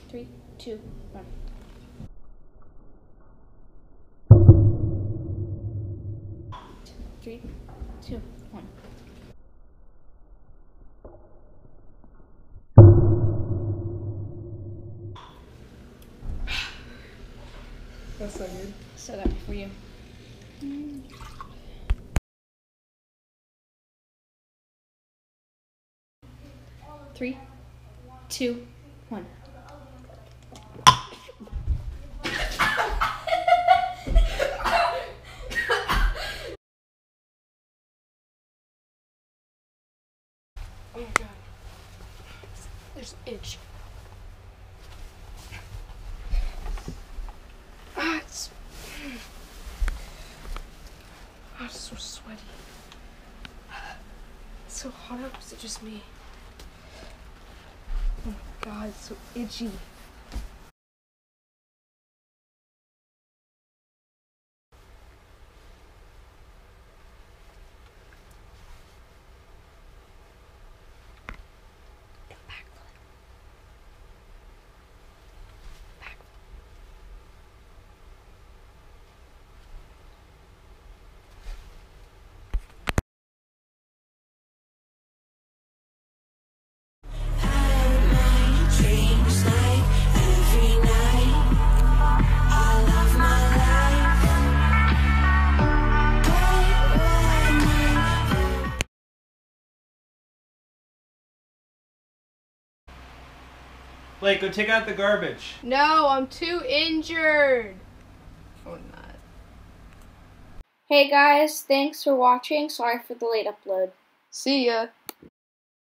3, 2, 1. Three, two, one. That's so good. So that for you. 3, 2, 1. Oh my god. There's an itch. It's so sweaty. It's so hot out. Is it just me? Oh my god, it's so itchy. Blake, go take out the garbage. No, I'm too injured. Oh, not. Hey guys, thanks for watching. Sorry for the late upload. See ya.